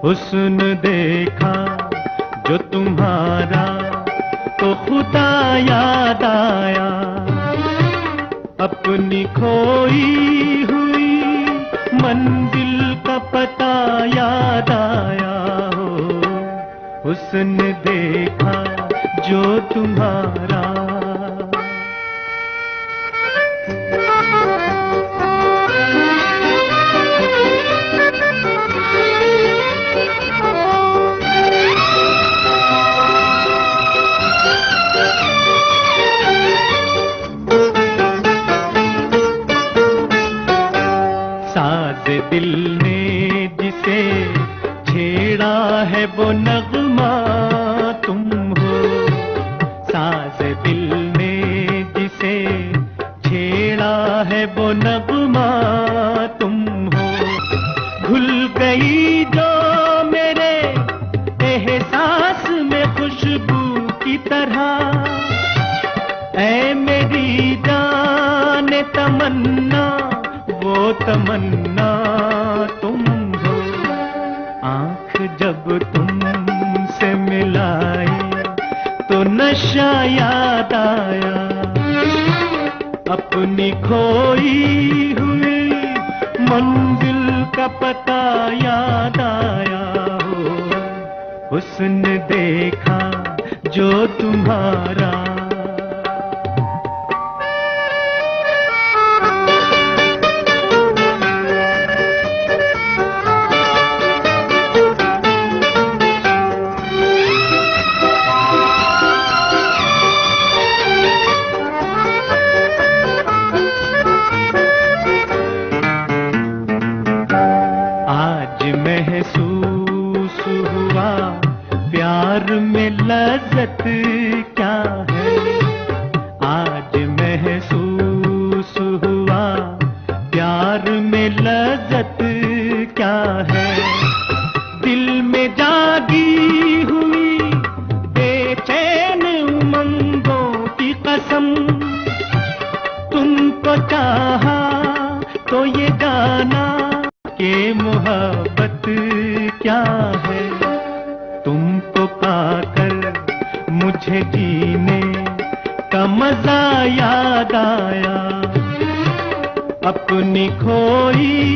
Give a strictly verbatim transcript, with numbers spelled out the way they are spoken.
हुस्न देखा जो तुम्हारा तो खुदा याद आया, अपनी खोई हुई मंजिल का पता याद आया हो। हुस्न देखा जो तुम्हारा। साज दिल ने जिसे छेड़ा है वो नगमा तुम हो। साज दिल ने जिसे छेड़ा है वो नगमा तुम हो। घुल गई जो मेरे एहसास में खुशबू की तरह, ऐ मेरी जाने तमन्ना वो तमन्ना तुम हो। आंख जब तुमसे मिलाई तो नशा याद आया, अपनी खोई हुई मंजिल का पता याद आया हो। हुस्न देखा जो तुम्हारा। महसूस हुआ प्यार में लज़्ज़त क्या है। आज महसूस हुआ प्यार में लज़्ज़त क्या है। दिल में जागी हुई बेचैन उमंगों की कसम, तुमको चाहा तो ये जाना के मोहब्बत क्या है। तुमको पाकर मुझे जीने का मजा याद आया, अपनी खोई